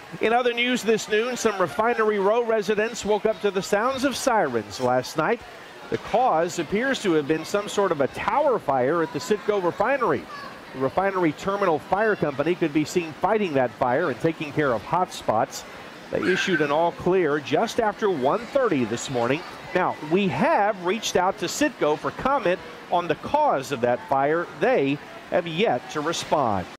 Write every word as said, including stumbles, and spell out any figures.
In other news this noon, some Refinery Row residents woke up to the sounds of sirens last night. The cause appears to have been some sort of a tower fire at the Citgo refinery. The refinery terminal fire company could be seen fighting that fire and taking care of hot spots. They issued an all clear just after one thirty this morning. Now, we have reached out to Citgo for comment on the cause of that fire. They have yet to respond.